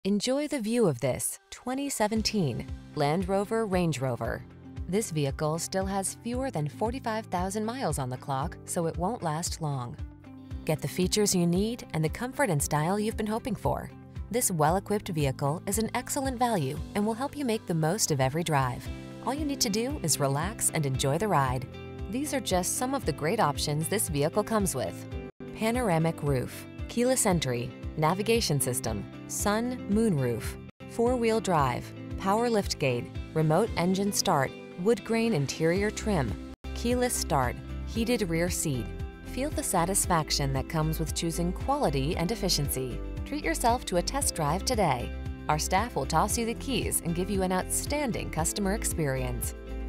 Enjoy the view of this 2017 Land Rover Range Rover. This vehicle still has fewer than 45,000 miles on the clock, so it won't last long. Get the features you need and the comfort and style you've been hoping for. This well-equipped vehicle is an excellent value and will help you make the most of every drive. All you need to do is relax and enjoy the ride. These are just some of the great options this vehicle comes with: panoramic roof, keyless entry, navigation system, sun, moon roof, four-wheel drive, power liftgate, remote engine start, wood grain interior trim, keyless start, heated rear seat. Feel the satisfaction that comes with choosing quality and efficiency. Treat yourself to a test drive today. Our staff will toss you the keys and give you an outstanding customer experience.